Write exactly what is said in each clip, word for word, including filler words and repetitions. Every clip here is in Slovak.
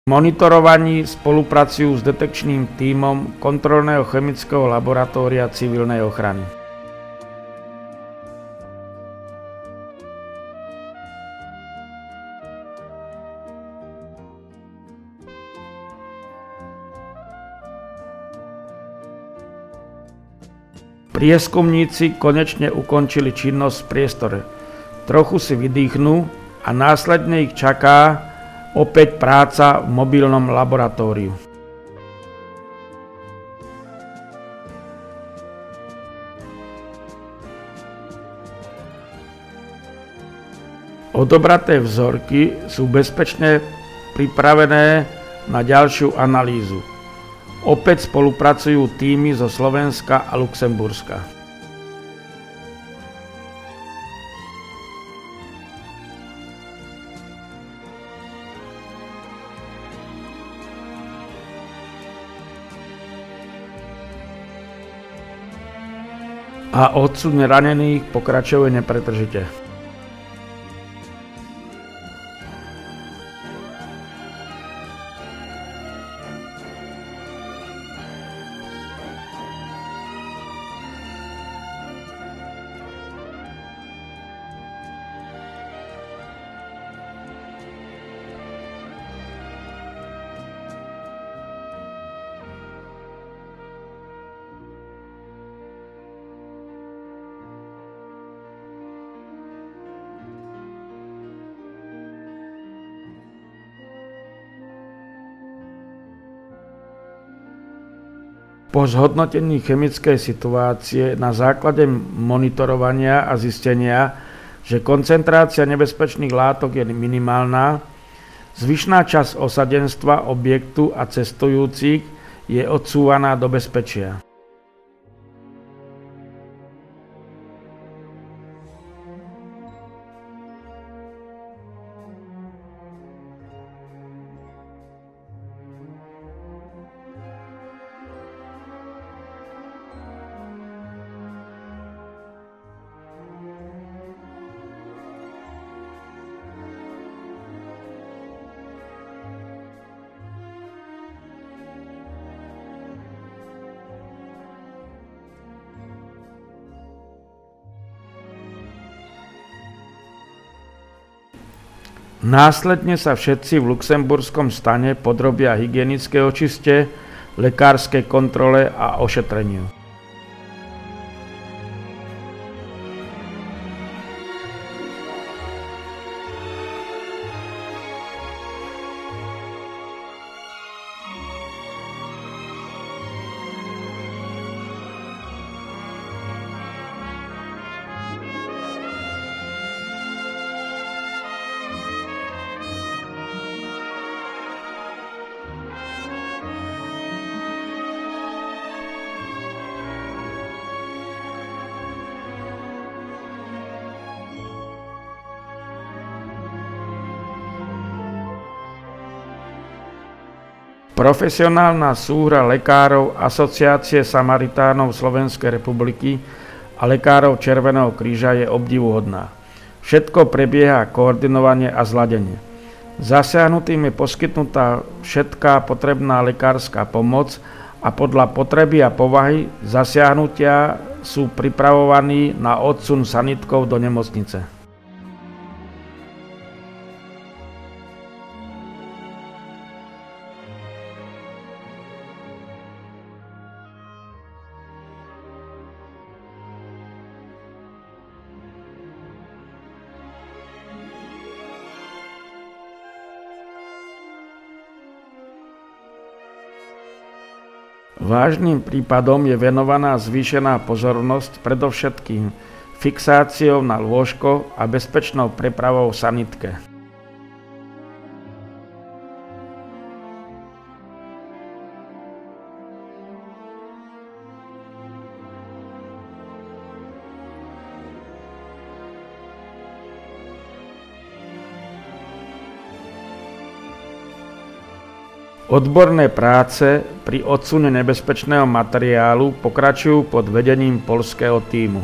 Monitorovaní spolupracujú s detekčným tímom Kontrolného chemického laboratória civilnej ochrany. Prieskumníci konečne ukončili činnosť v priestore. Trochu si vydýchnú a následne ich čaká opäť práca v mobilnom laboratóriu. Odobraté vzorky sú bezpečne pripravené na ďalšiu analýzu. Opäť spolupracujú tímy zo Slovenska a Luxemburska. A odsun ranených pokračuje nepretržite. Po zhodnotení chemickej situácie na základe monitorovania a zistenia, že koncentrácia nebezpečných látok je minimálna, zvyšná časť osadenstva, objektu a cestujúcich je odsúvaná do bezpečia. Následne sa všetci v luxemburskom stane podrobia hygienickej očiste, lekárskej kontrole a ošetreniu. Profesionálna súhra lekárov Asociácie Samaritánov Slovenskej republiky a lekárov Červeného kríža je obdivuhodná. Všetko prebieha koordinovane a zladene. Zasiahnutým je poskytnutá všetká potrebná lekárska pomoc a podľa potreby a povahy zasiahnutia sú pripravovaní na odsun sanitkov do nemocnice. Vážnym prípadom je venovaná zvýšená pozornosť predovšetkým fixáciou na lôžko a bezpečnou prepravou v sanitke. Odborné práce pri odsune nebezpečného materiálu pokračujú pod vedením poľského tímu.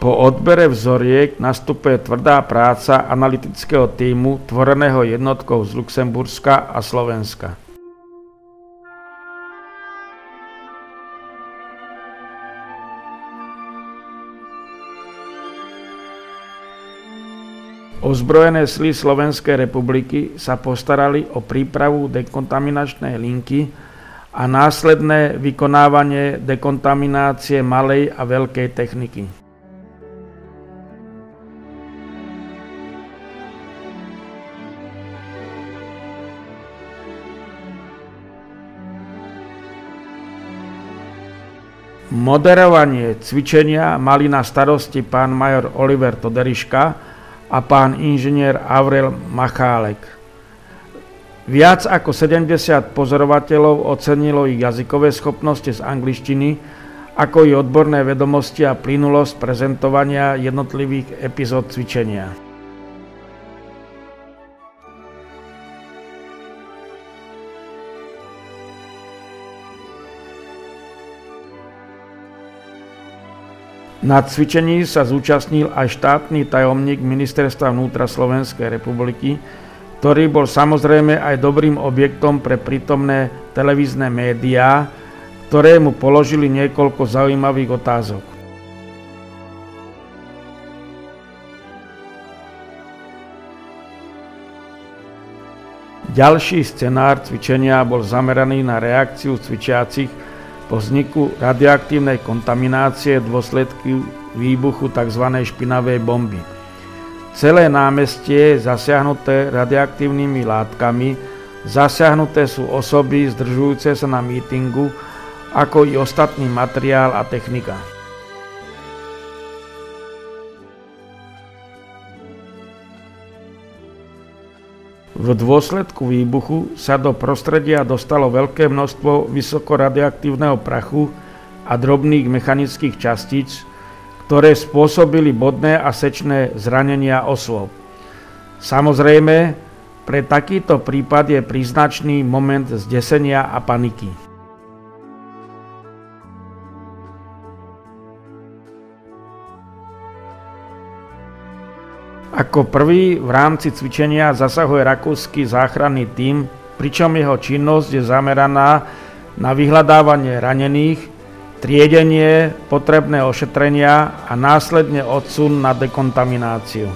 Po odbere vzoriek nastupuje tvrdá práca analytického tímu tvoreného jednotkou z Luxemburska a Slovenska. Ozbrojené sily Slovenskej republiky sa postarali o prípravu dekontaminačnej linky a následné vykonávanie dekontaminácie malej a veľkej techniky. Moderovanie cvičenia mali na starosti pán major Oliver Toderiška a pán inžinier Aurel Machálek. Viac ako sedemdesiat pozorovateľov ocenilo ich jazykové schopnosti z angličtiny, ako i odborné vedomosti a plynulosť prezentovania jednotlivých epizód cvičenia. Na cvičení sa zúčastnil aj štátny tajomník Ministerstva vnútra Slovenskej republiky, ktorý bol samozrejme aj dobrým objektom pre prítomné televízne médiá, ktoré mu položili niekoľko zaujímavých otázok. Ďalší scenár cvičenia bol zameraný na reakciu cvičiacich po vzniku radioaktívnej kontaminácie v dôsledku výbuchu tzv. Špinavej bomby. Celé námestie je zasiahnuté radioaktívnymi látkami, zasiahnuté sú osoby zdržujúce sa na mítingu, ako i ostatný materiál a technika. V dôsledku výbuchu sa do prostredia dostalo veľké množstvo vysokoradioaktívneho prachu a drobných mechanických častíc, ktoré spôsobili bodné a sečné zranenia osôb. Samozrejme, pre takýto prípad je príznačný moment zdesenia a paniky. Ako prvý v rámci cvičenia zasahuje rakúsky záchranný tím, pričom jeho činnosť je zameraná na vyhľadávanie ranených, triedenie, potrebné ošetrenia a následne odsun na dekontamináciu.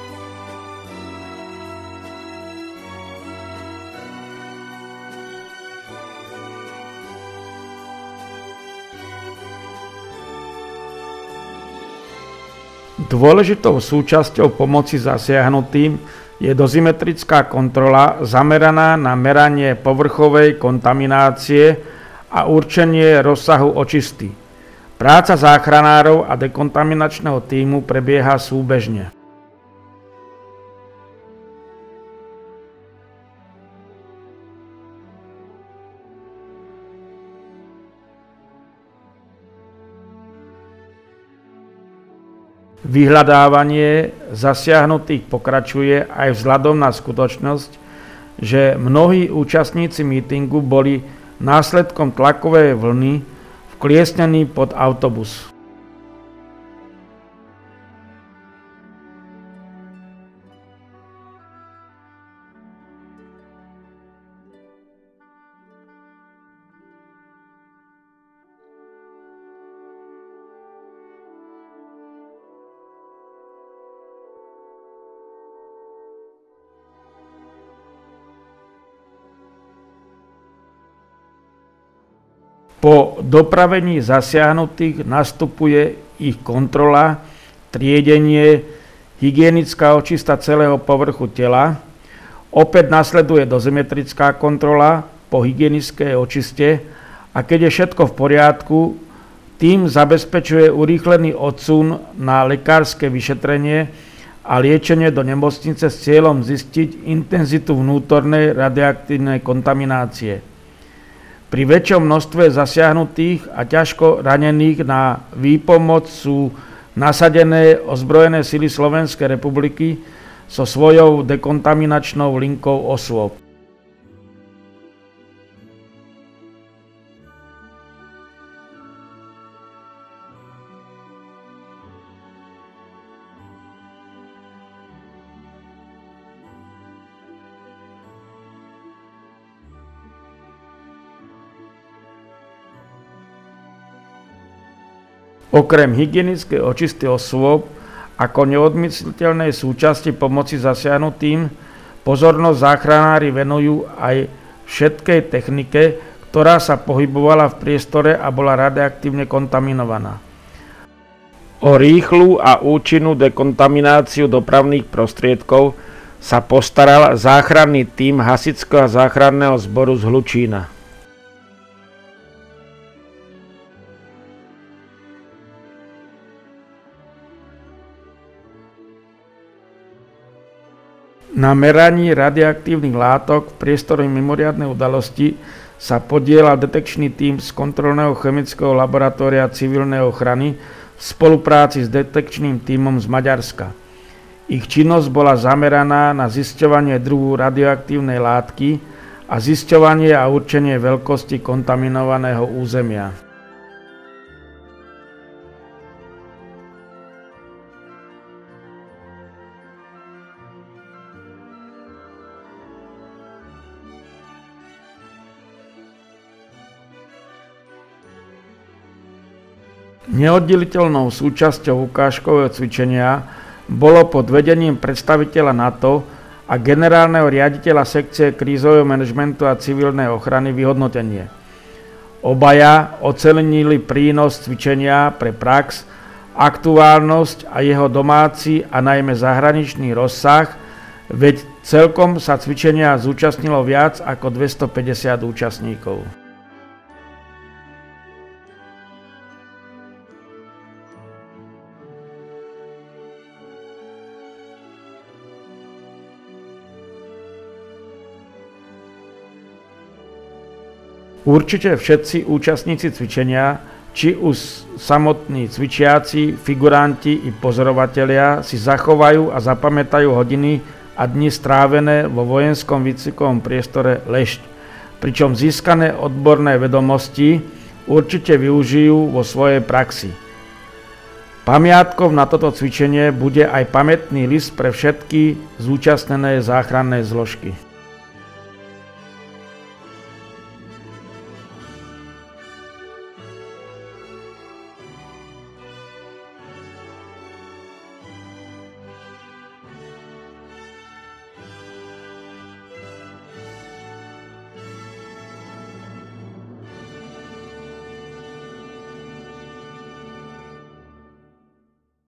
Dôležitou súčasťou pomoci zasiahnutým je dozimetrická kontrola zameraná na meranie povrchovej kontaminácie a určenie rozsahu očisty. Práca záchranárov a dekontaminačného tímu prebieha súbežne. Vyhľadávanie zasiahnutých pokračuje aj vzhľadom na skutočnosť, že mnohí účastníci mítingu boli následkom tlakovej vlny vkliesnení pod autobus. Po dopravení zasiahnutých nastupuje ich kontrola, triedenie, hygienická očista celého povrchu tela, opäť nasleduje dozimetrická kontrola po hygienickej očiste a keď je všetko v poriadku, tím zabezpečuje urýchlený odsun na lekárske vyšetrenie a liečenie do nemocnice s cieľom zistiť intenzitu vnútornej radioaktívnej kontaminácie. Pri väčšom množstve zasiahnutých a ťažko ranených na výpomoc sú nasadené ozbrojené sily Slovenskej republiky so svojou dekontaminačnou linkou osôb. Okrem hygienickej očisty osôb ako neodmysliteľnej súčasti pomoci zasiahnutým pozornosť záchranári venujú aj všetkej technike, ktorá sa pohybovala v priestore a bola radioaktívne kontaminovaná. O rýchlu a účinnú dekontamináciu dopravných prostriedkov sa postaral záchranný tím Hasičského záchranného zboru z Hlučína. Na meraní radioaktívnych látok v priestore mimoriadnej udalosti sa podieľal detekčný tím z kontrolného chemického laboratória civilnej ochrany v spolupráci s detekčným tímom z Maďarska. Ich činnosť bola zameraná na zisťovanie druhu radioaktívnej látky a zisťovanie a určenie veľkosti kontaminovaného územia. Neoddeliteľnou súčasťou ukážkového cvičenia bolo pod vedením predstaviteľa NATO a generálneho riaditeľa sekcie krízového manažmentu a civilnej ochrany vyhodnotenie. Obaja ocenili prínos cvičenia pre prax, aktuálnosť a jeho domáci a najmä zahraničný rozsah, veď celkom sa cvičenia zúčastnilo viac ako dvestopäťdesiat účastníkov. Určite všetci účastníci cvičenia, či už samotní cvičiaci, figuranti i pozorovatelia, si zachovajú a zapamätajú hodiny a dni strávené vo vojenskom výcvikovom priestore Lešť, pričom získané odborné vedomosti určite využijú vo svojej praxi. Pamiatkou na toto cvičenie bude aj pamätný list pre všetky zúčastnené záchranné zložky.